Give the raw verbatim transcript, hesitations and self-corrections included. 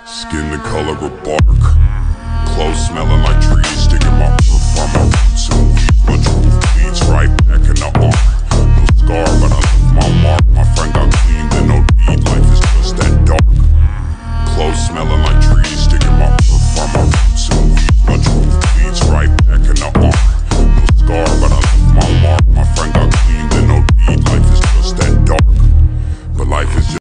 Skin the color of bark, clothes smelling like trees, sticking my roof on my roots and weed, bunch of